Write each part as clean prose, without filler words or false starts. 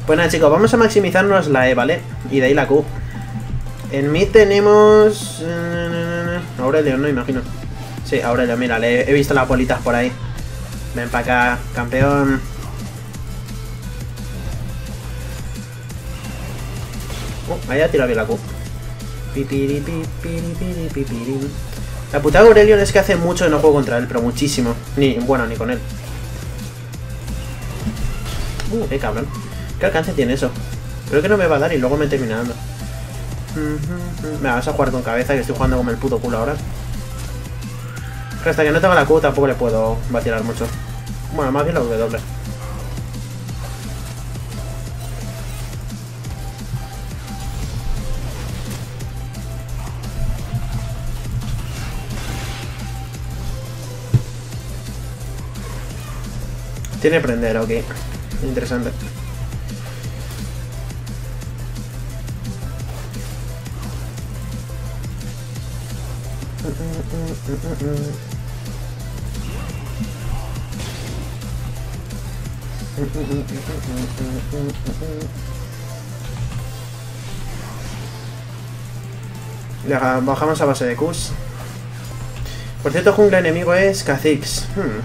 Pues nada, chicos, vamos a maximizarnos la E, ¿vale? Y de ahí la Q. En mid tenemos... Aurelio, no imagino. Sí, Aurelio, mira, he visto las bolitas por ahí. Ven para acá, campeón. Ahí ha tirado bien la Q. La puta de Aurelion es que hace mucho que no juego contra él, pero muchísimo. Ni con él. Qué cabrón. ¿Qué alcance tiene eso? Creo que no me va a dar y luego me termina dando. Me vas a jugar con cabeza, que estoy jugando como el puto culo ahora. Pero hasta que no tenga la Q tampoco le puedo vacilar mucho. Bueno, más bien la W. Tiene prender, ok. Interesante. Ya, bajamos a base de Qs. Por cierto, jungla enemigo es Kha'Zix.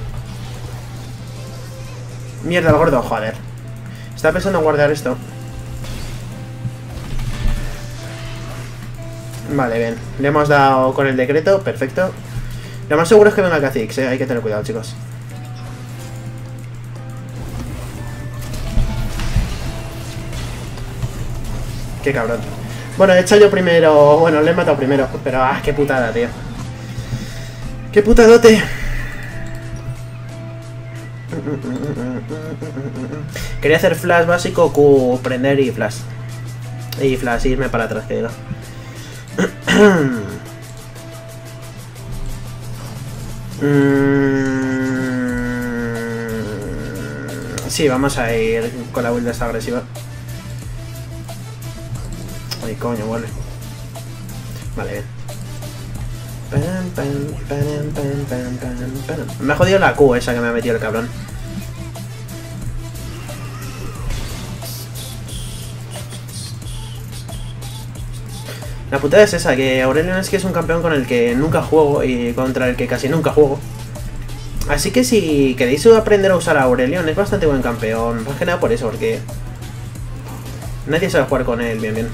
Mierda, el gordo, joder. Estaba pensando en guardar esto. Vale, bien. Le hemos dado con el decreto, perfecto. Lo más seguro es que venga Kha'Zix, hay que tener cuidado, chicos. Qué cabrón. Bueno, he hecho yo primero... Bueno, le he matado primero. Pero, qué putada, tío. Qué putadote. Quería hacer flash básico, Q, prender y flash. Y flash, irme para atrás, que diga. Sí, vamos a ir con la build esta agresiva. Ay, coño, vuelve. Vale, bien. Me ha jodido la Q esa que me ha metido el cabrón. La putada es esa, que Aurelion es que es un campeón con el que nunca juego y contra el que casi nunca juego. Así que si queréis aprender a usar a Aurelion, es bastante buen campeón. Más que nada por eso, porque nadie sabe jugar con él bien.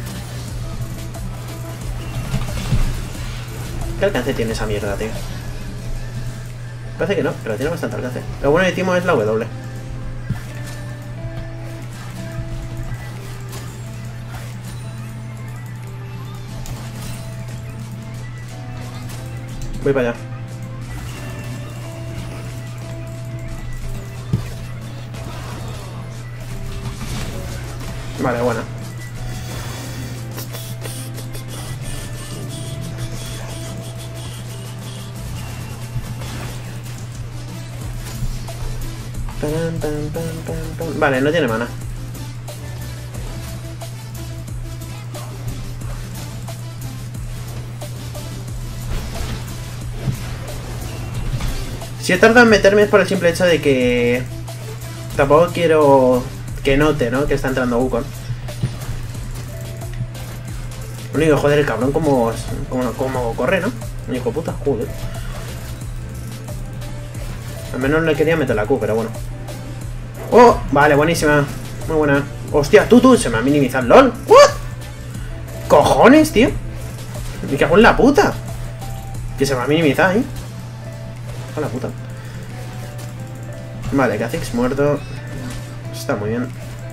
¿Qué alcance tiene esa mierda, tío? Parece que no, pero tiene bastante alcance. Lo bueno de Timo es la W. Voy para allá. Vale, buena. Vale, no tiene mana. Si he tardado en meterme es por el simple hecho de que tampoco quiero que note, ¿no? Que está entrando Wukong. Lo único, joder, el cabrón como corre, ¿no? Hijo puta, joder. Al menos le quería meter la Q, pero bueno. ¡Oh! Vale, buenísima. Muy buena. ¡Hostia, tú! Se me ha minimizado el LOL. ¿What? ¡Cojones, tío! Me cago en la puta. Que se me ha minimizado, ¿eh? A la puta. Vale, Kha'Zix muerto. Está muy bien.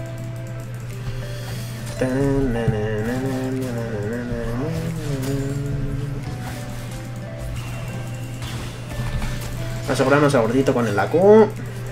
Asegurarnos a gordito con el Q.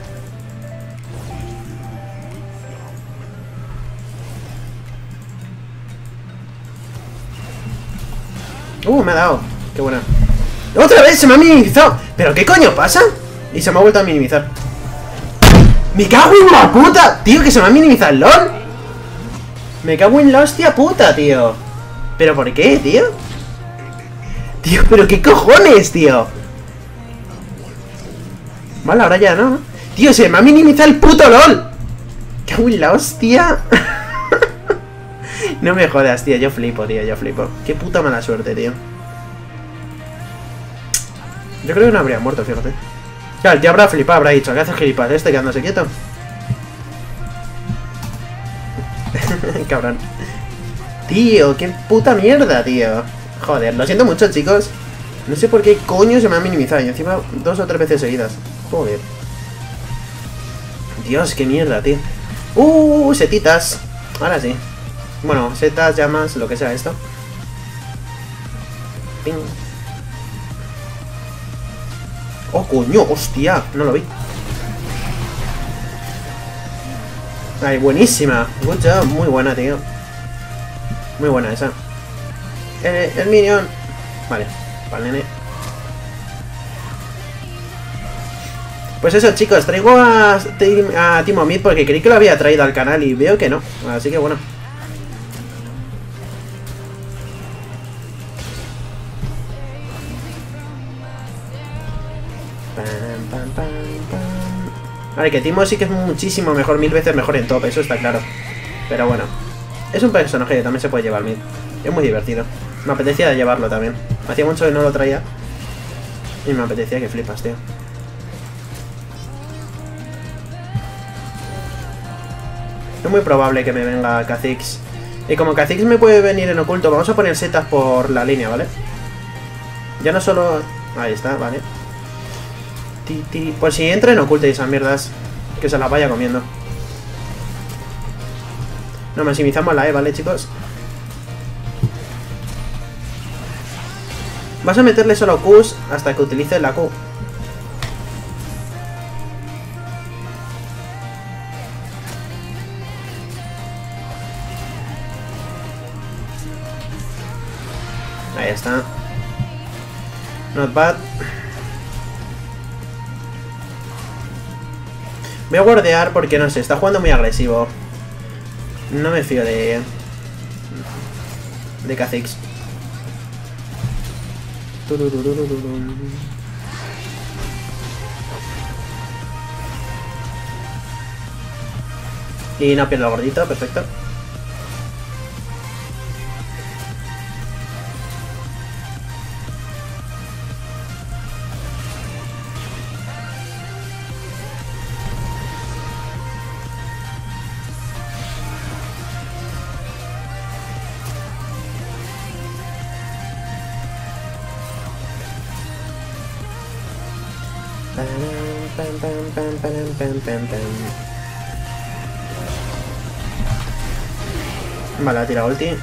Me ha dado. Qué buena. ¡Otra vez! ¡Se me ha minimizado! ¿Pero qué coño pasa? Y se me ha vuelto a minimizar. ¡Me cago en la puta! Tío, que se me ha minimizado el LOL. Me cago en la hostia puta, tío. ¿Pero por qué, tío? Tío, ¿pero qué cojones, tío? Vale, ahora ya, ¿no? Tío, se me ha minimizado el puto LOL. ¡Me cago en la hostia! No me jodas, tío. Yo flipo, tío. Yo flipo. Qué puta mala suerte, tío. Yo creo que no habría muerto, fíjate. Claro, el tío habrá flipado, habrá dicho, ¿qué haces gilipas? Quedándose quieto. Cabrón. Tío, qué puta mierda, tío. Joder, lo siento mucho, chicos. No sé por qué coño se me ha minimizado. Y encima 2 o 3 veces seguidas. Joder. Dios, qué mierda, tío. Setitas. Ahora sí. Bueno, setas, llamas, lo que sea esto. Ping. Oh, coño, hostia. No lo vi. Ay, buenísima. Good job. Muy buena, tío. Muy buena esa. El minion. Vale, para el nene. Pues eso, chicos, traigo a Timo Mead porque creí que lo había traído al canal y veo que no. Así que bueno. Vale, que Timo sí que es muchísimo mejor, 1000 veces mejor en top, eso está claro. Pero bueno, es un personaje que también se puede llevar Mid. Es muy divertido. Me apetecía llevarlo también. Hacía mucho que no lo traía. Y me apetecía que flipas, tío. Es muy probable que me venga Kha'Zix. Y como Kha'Zix me puede venir en oculto, vamos a poner setas por la línea, ¿vale? Ya no solo... Ahí está, vale. Pues si entra en oculto y esas mierdas, que se las vaya comiendo. Nos maximizamos la E, ¿vale, chicos? Vas a meterle solo Qs hasta que utilice la Q. Ahí está. Not bad. Voy a guardear porque no sé, está jugando muy agresivo. No me fío de Kha'Zix. Y no pierdo el gordito, perfecto. Vale, ha tirado ulti.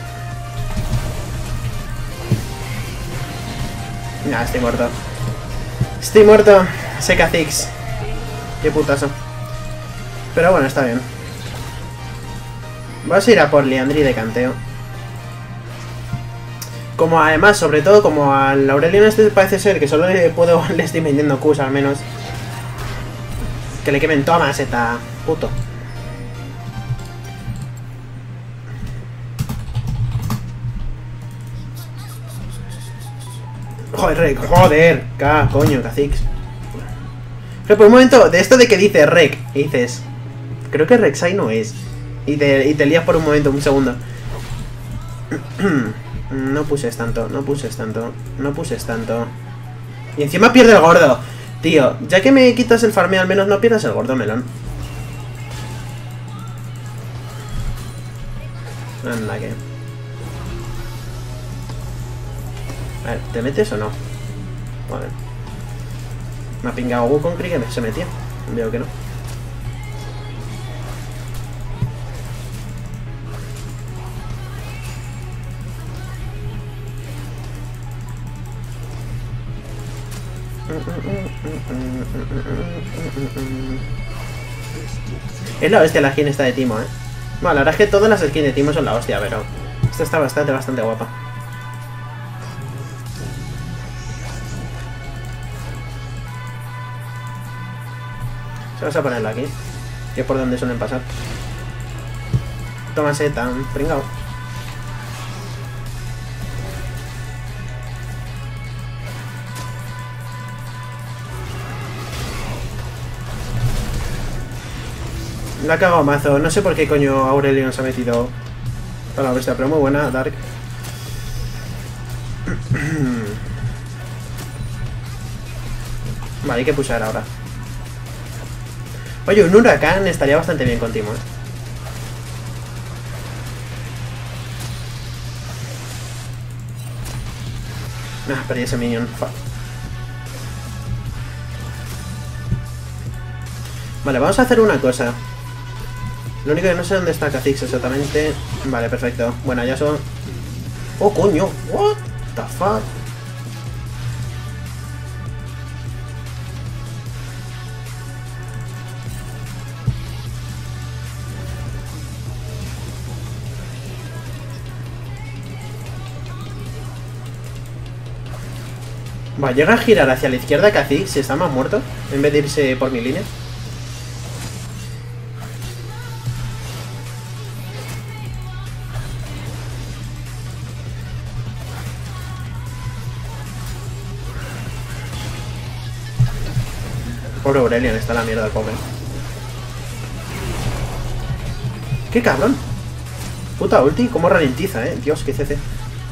Nah, estoy muerto. Estoy muerto. Sé Kha'Zix. Qué putazo. Pero bueno, está bien. Vamos a ir a por Liandry de canteo. Como además, sobre todo, como al Aurelion este parece ser que solo le estoy metiendo Qs al menos. Que le quemen toda maceta, puto. Joder, coño, Kha'Zix. Pero por un momento, de esto de que dice Rek, y dices, creo que Rek'Sai no es. Y te lías por un momento, un segundo. No puses tanto, no puses tanto, no puses tanto. Y encima pierde el gordo. Tío, ya que me quitas el farmeo, al menos no pierdas el gordo, melón. Anda que... A ver, ¿te metes o no? Vale. Me ha pingado Wukong, creí que se metía. Veo que no. Es la hostia la skin esta de Timo, eh. Bueno, la verdad es que todas las skins de Timo son la hostia, pero esta está bastante guapa. Se vas a ponerla aquí, que es por donde suelen pasar. Toma seta, pringao. La ha cagado mazo. No sé por qué coño Aurelion se ha metido Está la bestia, pero muy buena, Dark. Vale, hay que pushar ahora. Oye, un huracán estaría bastante bien con Timo, perdí ese minion. Fuck. Vale, vamos a hacer una cosa. Lo único que no sé dónde está Kha'Zix exactamente. Vale, perfecto. Bueno, ya son... ¡Oh, coño! What the fuck? Va, llega a girar hacia la izquierda Kha'Zix si está más muerto, en vez de irse por mi línea. Pobre Aurelion, está la mierda el pobre. ¡Qué cabrón! Puta ulti, cómo ralentiza, Dios, qué CC.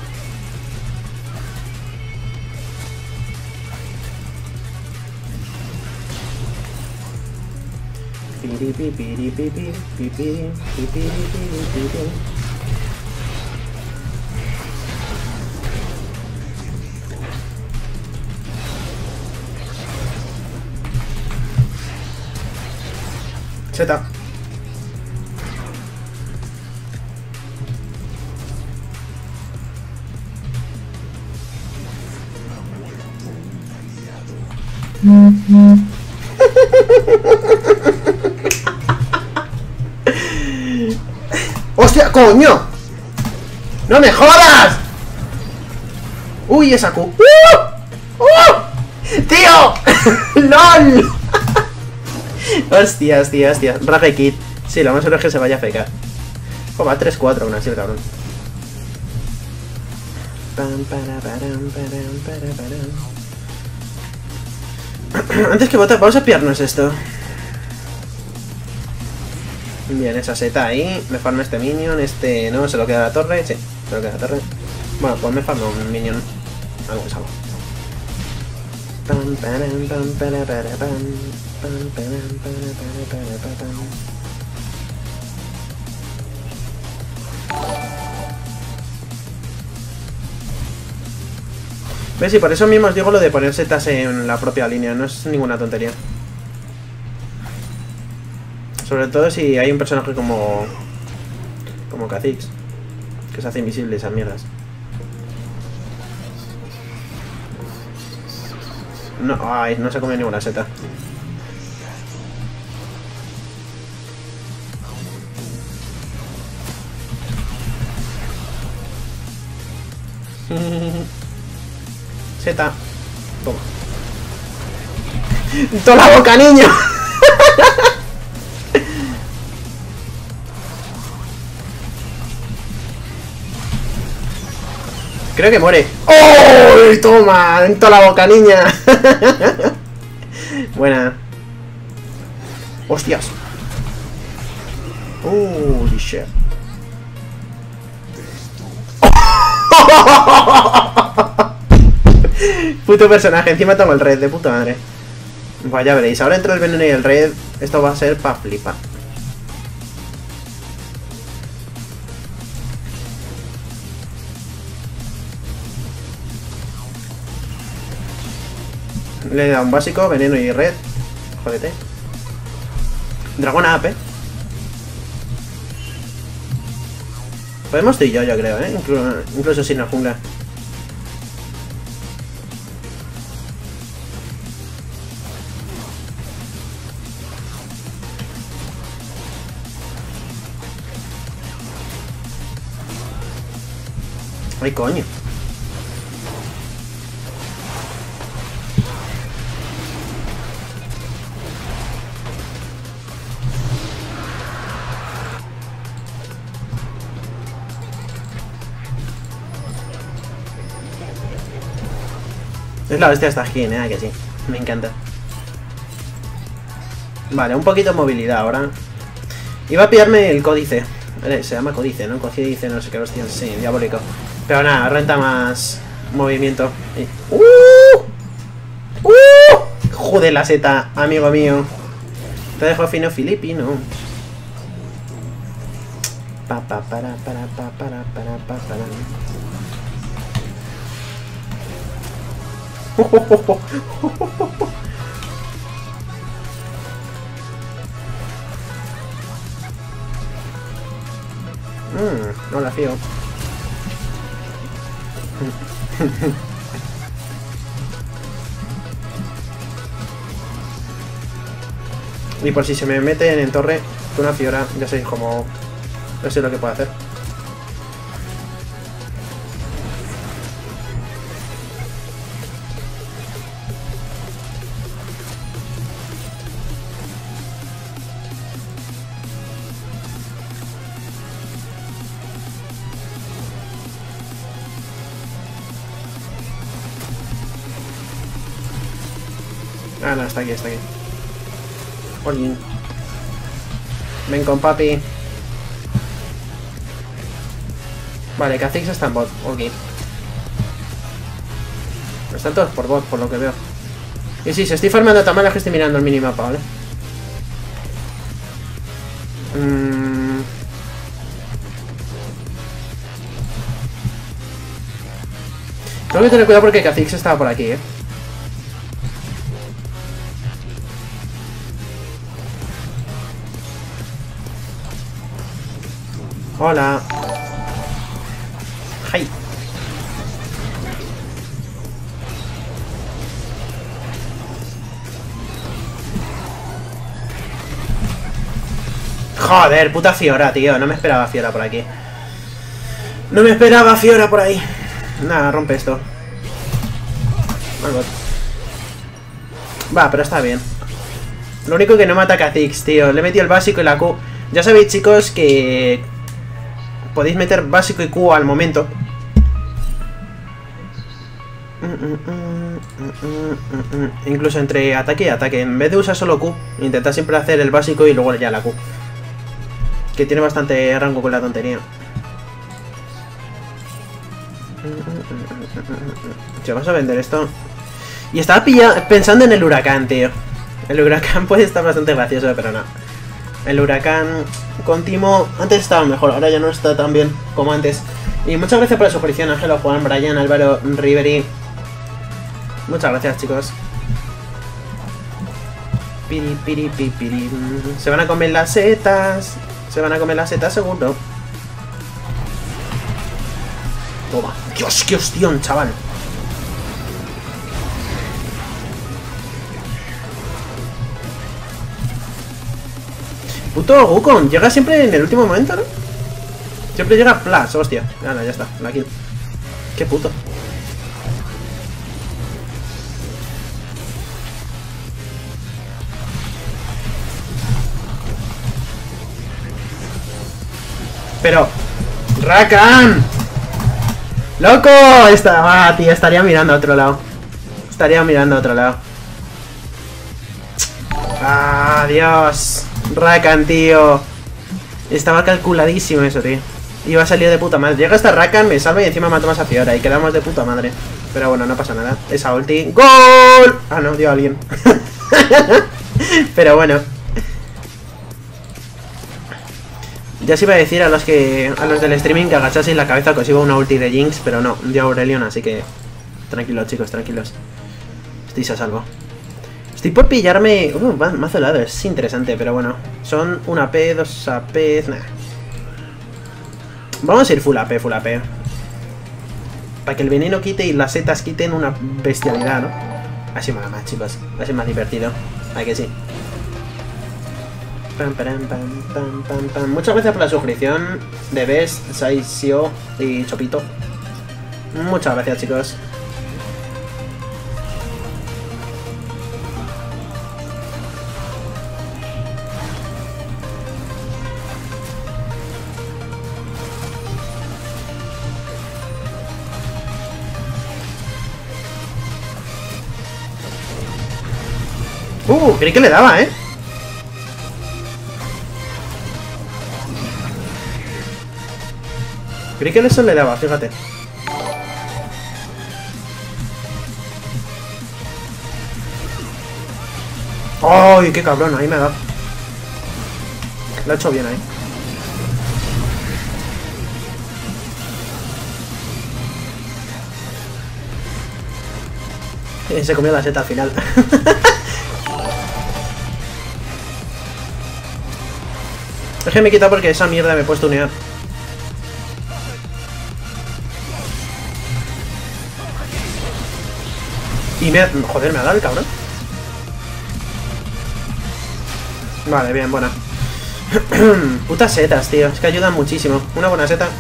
Zeta. ¡Hostia, coño! ¡No me jodas! ¡Uy, esa Q! ¡Tío! ¡LOL! Hostia. Rage Kid. Sí, lo más seguro es que se vaya a fecar. Oh, va 3-4 aún así el cabrón. Antes que votar, vamos a pillarnos esto. Bien, esa seta ahí. Me farma este minion. Este no, se lo queda la torre. Sí, se lo queda la torre. Bueno, pues me farma un minion. Algo que salga. ¿Ves? Y por eso mismo os digo lo de poner setas en la propia línea. No es ninguna tontería. Sobre todo si hay un personaje como Kha'Zix, que se hace invisible esas mierdas. No, ay, no se come ninguna seta. Seta. Toma. ¡Toda la boca, niño! Creo que muere. ¡Oh! ¡Toma! En toda la boca, niña. Buena. ¡Hostias! ¡Holy shit! Puto personaje. Encima tengo el red de puta madre. Pues ya veréis. Ahora entra el veneno y el red. Esto va a ser pa' flipar. Le he dado un básico, veneno y red. Jódete. Dragón AP. Podemos tú y yo creo, incluso sin la jungla. Ay, coño. Es la bestia esta skin, que sí. Me encanta. Vale, un poquito de movilidad ahora. Iba a pillarme el códice. Se llama códice, ¿no? Códice, no sé qué hostia. Sí, diabólico. Pero nada, renta más movimiento. Joder, la seta, amigo mío. Te dejo fino filipino. Para. No la fío. Y por si se me meten en torre una Fiora, ya sé cómo. No sé lo que puedo hacer. Ah, no, está aquí, está aquí. Olin. Ven con papi. Vale, Kha'Zix está en bot, ok. Están todos por bot, por lo que veo. Y sí, se estoy farmeando tan mal es que estoy mirando el minimapa, ¿vale? Tengo que tener cuidado porque Kha'Zix estaba por aquí, ¿eh? Hola. Hi. Joder, puta Fiora, tío. No me esperaba Fiora por aquí. No me esperaba Fiora por ahí. Nada, rompe esto. Va, pero está bien. Lo único que no mata a Kha'Zix, tío. Le he metido el básico y la Q. Ya sabéis, chicos, que podéis meter básico y Q al momento. Incluso entre ataque y ataque. En vez de usar solo Q, intentad siempre hacer el básico y luego ya la Q. Que tiene bastante rango con la tontería. Si vamos a vender esto. Y estaba pensando en el huracán, tío. El huracán puede estar bastante gracioso, pero no. El huracán con Timo antes estaba mejor, ahora ya no está tan bien como antes. Y muchas gracias por la suscripción, Ángelo, Juan, Brian, Álvaro, Rivery. Muchas gracias, chicos. Piri. Se van a comer las setas. Se van a comer las setas, seguro. Toma. Dios, qué hostión, chaval. Puto Wukong, llega siempre en el último momento, ¿no? Siempre llega flash, hostia. Nada, ya está, la kill. Qué puto. Pero... ¡Rakan! ¡Loco! Tío, estaría mirando a otro lado. Estaría mirando a otro lado. ¡Ah, Dios! Rakan, tío. Estaba calculadísimo eso, tío. Iba a salir de puta madre. Llega hasta Rakan, me salva y encima mato más a Fiora. Y quedamos de puta madre. Pero bueno, no pasa nada. Esa ulti. ¡Gol! Ah, no, dio a alguien. Pero bueno. Ya se iba a decir a los del streaming que agachaseis la cabeza que os iba una ulti de Jinx, pero no, dio Aurelion, así que tranquilos, chicos, tranquilos. Estáis a salvo. Estoy por pillarme... mazo helado, es interesante, pero bueno. Son 1 AP, 2 AP... Nah. Vamos a ir full AP, full AP. Para que el veneno quite y las setas quiten una bestialidad, ¿no? Así mola más, chicos. Así más divertido. ¿A que sí? Muchas gracias por la suscripción de Best, Saisio y Chopito. Muchas gracias, chicos. Creí que le daba, ¿eh? Creí que eso le daba, fíjate. ¡Ay, qué cabrón! Ahí me ha dado. Lo ha hecho bien ahí. Se comió la seta al final. Es que me he quitado porque esa mierda me he puesto unear. Y me ha... Joder, me ha dado el cabrón. Vale, bien, buena. Putas setas, tío. Es que ayudan muchísimo. Una buena seta.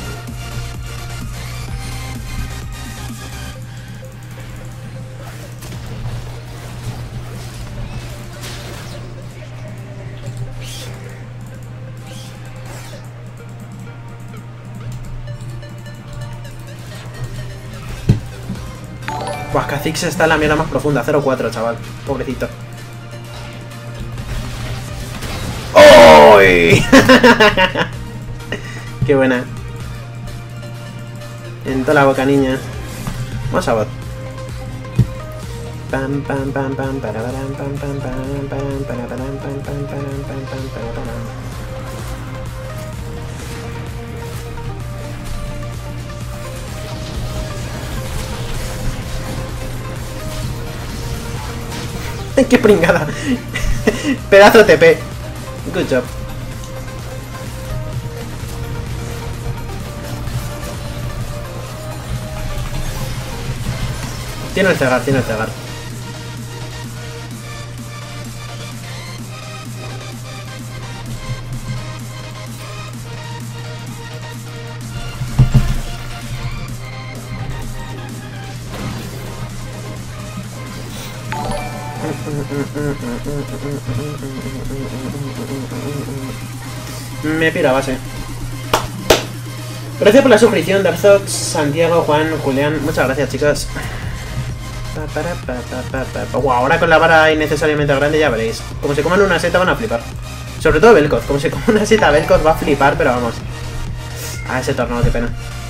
Buah, Kha'Zix está en la mierda más profunda. 0-4, chaval. Pobrecito. ¡Uy! Qué buena. En toda la boca, niña. Vamos a bot. Pam pam pam pam para pam pam pam pam pam para pam pam pam pam pam pam para. ¡Ay, qué pringada! Pedazo TP. Good job. Tiene el cegar, tiene el cegar. Me pira a base. Gracias por la suscripción, Darzox, Santiago, Juan, Julián. Muchas gracias, chicos. Wow, ahora con la vara innecesariamente grande ya veréis. Como se coman una seta van a flipar. Sobre todo Vel'Koz. Como se coma una seta Vel'Koz va a flipar, pero vamos. Ah, ese tornado, qué pena.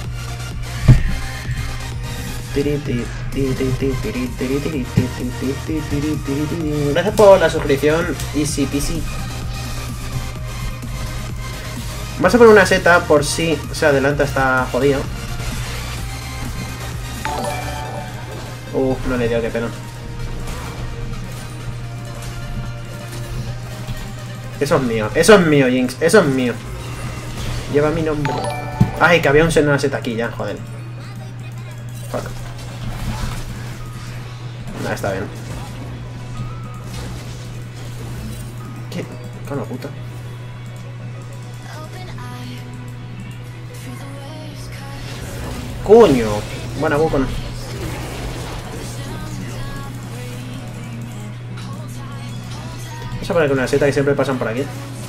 Gracias por la suscripción, easy peasy. Vas a poner una seta por si se adelanta, está jodido. No le dio, qué pena. Eso es mío, Jinx, eso es mío. Lleva mi nombre. Ay, que había un seno de una seta aquí ya, joder. Fuck. Nah, está bien. ¿Qué? Con la puta. ¡Coño! Buena Wukong. Vamos a poner con una seta que siempre pasan por aquí.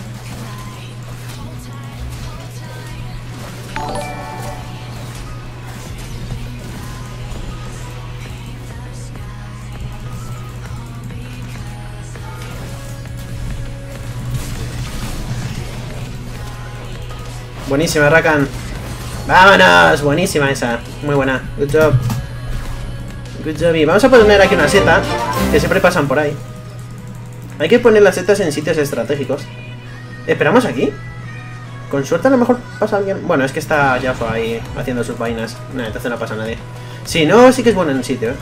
Buenísima, Rakan. ¡Vámonos! Buenísima esa. Muy buena. Good job. Good job. Y vamos a poner aquí una seta que siempre pasan por ahí. Hay que poner las setas en sitios estratégicos. ¿Esperamos aquí? Con suerte a lo mejor pasa alguien. Bueno, es que está Yasuo ahí haciendo sus vainas. Nah, entonces no pasa nadie. Si no, sí que es bueno en el sitio,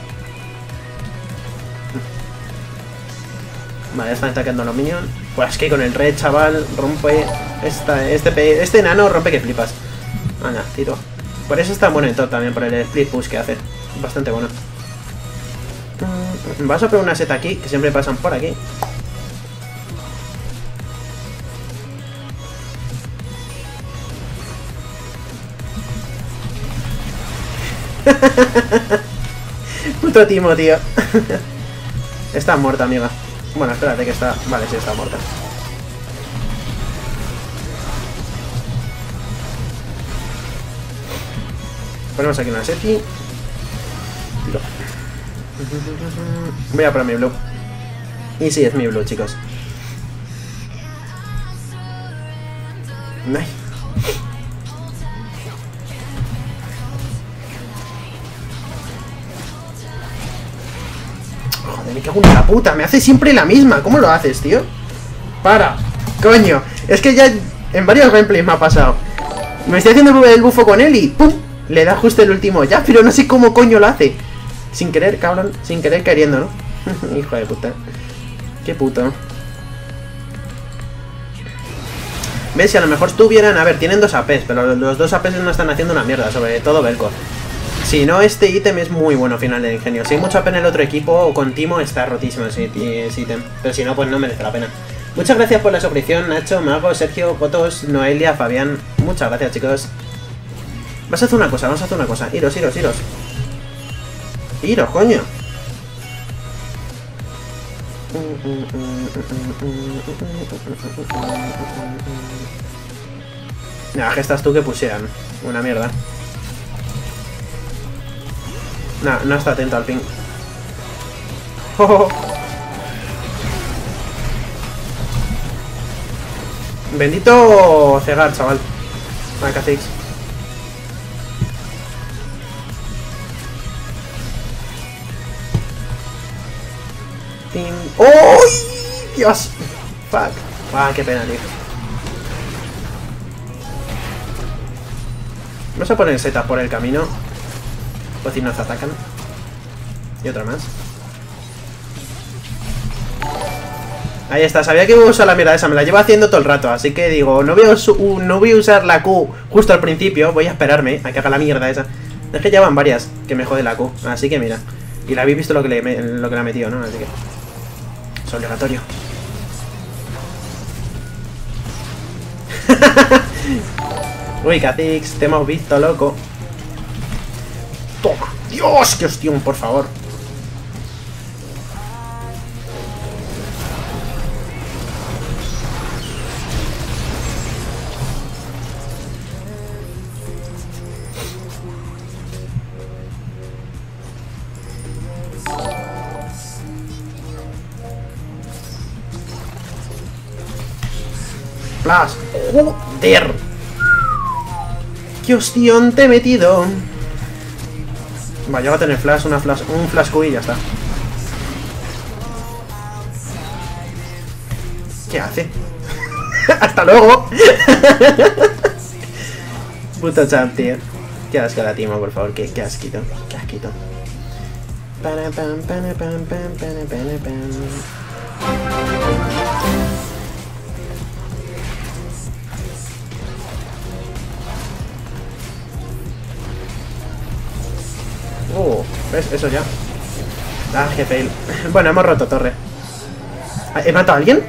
Vale, están atacando a los minions. Pues es que con el red, chaval, rompe. Este enano rompe que flipas. Anda, tiro. Por eso está bueno en top también, por el split push que hace. Bastante bueno. Vas a poner una seta aquí, que siempre pasan por aquí. Puto timo, tío. Está muerta, amiga. Bueno, espérate que está... Vale, sí, está muerta. Ponemos aquí una seti. Tiro. Voy a por mi blue. Y sí, es mi blue, chicos. Nice. Me cago en la puta, me hace siempre la misma. ¿Cómo lo haces, tío? Para, coño. Es que ya en varios gameplays me ha pasado. Me estoy haciendo el bufo con él y ¡pum! Le da justo el último ya, pero no sé cómo coño lo hace. Sin querer, cabrón. Sin querer queriendo, ¿no? Hijo de puta. Qué puto. ¿Ves? Si a lo mejor tuvieran... A ver, tienen 2 APs, pero los 2 APs no están haciendo una mierda, sobre todo Velcor. Si no, este ítem es muy bueno final de ingenio. Si hay mucho AP en el otro equipo, o con Timo está rotísimo ese ítem. Pero si no, pues no merece la pena. Muchas gracias por la suscripción, Nacho, Mago, Sergio, Potos, Noelia, Fabián. Muchas gracias, chicos. Vamos a hacer una cosa, Iros. Iros, coño. Nah, que estás tú que pusieran. Una mierda. Nah, no está atento al ping. Oh. Bendito cegar, chaval. Ah, Kha'Zix. ¡Oh! ¡Dios! Fuck. Ah, qué pena, tío. Vamos a poner setas por el camino. Pues si nos atacan. Y otra más. Ahí está, sabía que iba a usar la mierda esa, me la llevo haciendo todo el rato. Así que digo, no voy a usar la Q justo al principio. Voy a esperarme a que haga la mierda esa. Es que ya van varias que me jode la Q. Así que mira. Y la habéis visto lo que le ha metido, ¿no? Así que es obligatorio. Uy, Kha'Zix, te hemos visto, loco. Toma. Dios, qué hostión, por favor. Flash. Joder. Qué hostión te he metido. Va, yo voy a tener flash, un flash Q y ya está. ¿Qué hace? ¡Hasta luego! Puto champ, tío. Qué asco la Timo, por favor. Qué asquito. Qué asquito. ¿Ves? Eso ya. Ah, qué fail. Bueno, hemos roto torre. ¿He matado a alguien?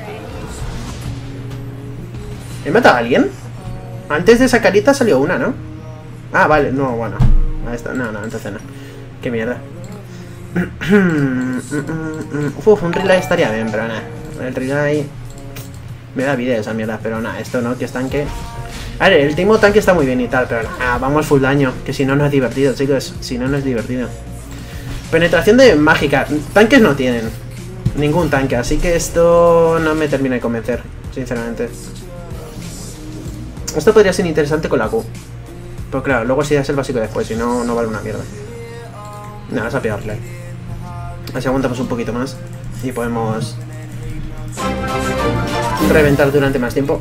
¿He matado a alguien? Antes de esa carita salió una, ¿no? Ah, vale, no, bueno. Ahí está, no, entonces no. Qué mierda. Uf, un relay estaría bien, pero nada. El relay me da vida esa mierda, pero nada, esto no, que es tanque. A ver, el Timo tanque está muy bien y tal, pero nada, vamos full daño, que si no, no es divertido, chicos. Si no, no es divertido. Penetración de mágica. Tanques no tienen. Ningún tanque, así que esto no me termina de convencer, sinceramente. Esto podría ser interesante con la Q. Pero claro, luego si das el básico después, si no, no vale una mierda. Nada, vas a pillarle. Así aguantamos un poquito más y podemos reventar durante más tiempo.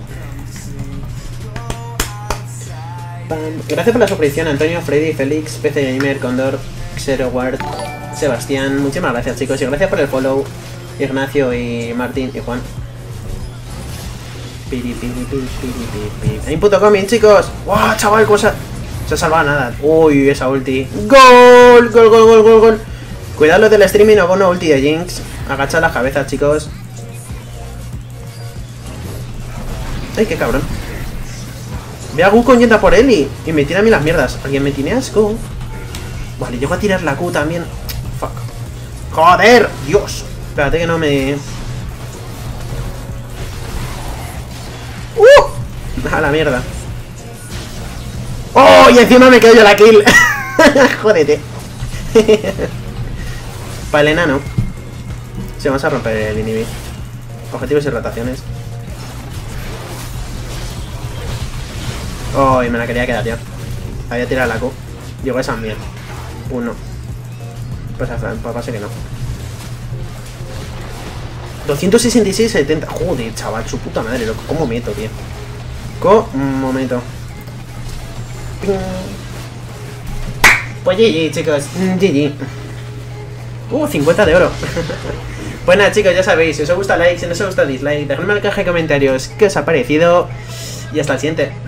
Gracias por la suscripción, Antonio, Freddy, Félix, PC Gamer, Condor, Xero Ward, Sebastián. Muchísimas gracias, chicos, y gracias por el follow, Ignacio y Martín y Juan. Hay un puto coming, chicos. ¡Wow, chaval! Cosa. Se ha salvado nada. Uy, esa ulti. ¡Gol! ¡Gol, gol, gol, gol, gol! Cuidado los del streaming, no bono ulti de Jinx. Agacha las cabezas, chicos. ¡Ay, qué cabrón! Ve a Wukong yendo por él y me tira a mí las mierdas. ¿Alguien me tiene asco? Vale, llego a tirar la Q también. Fuck. ¡Joder! ¡Dios! Espérate que no me... A la mierda. ¡Oh! Y encima me quedo yo la kill. Jódete. Para el enano. Sí, vamos a romper el inhibir. Objetivos y rotaciones. Oh, y me la quería quedar, tío. Había tirado la Q. Digo, esa es mía. Uno. Pues pasa que no. 266,70. Joder, chaval, su puta madre, loco. ¿Cómo meto, tío? ¿Cómo meto? Ping. Pues GG, chicos. GG. 50 de oro. Pues nada, chicos, ya sabéis. Si os gusta, like. Si no os gusta, dislike. Dejadme en la caja de comentarios qué os ha parecido. Y hasta el siguiente.